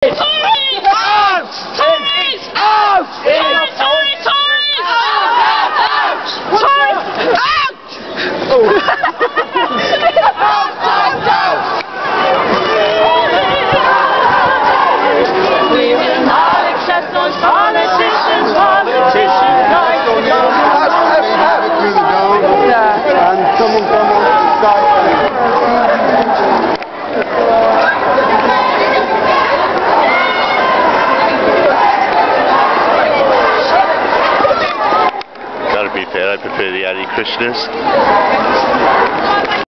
Gotta be fair, I prefer the Hare Krishnas.